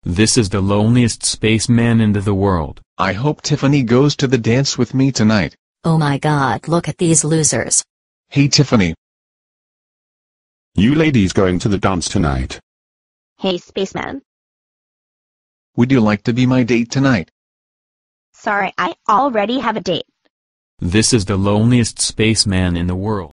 This is the loneliest spaceman in the world. I hope Tiffany goes to the dance with me tonight. Oh my god, look at these losers. Hey Tiffany. You ladies going to the dance tonight? Hey spaceman. Would you like to be my date tonight? Sorry, I already have a date. This is the loneliest spaceman in the world.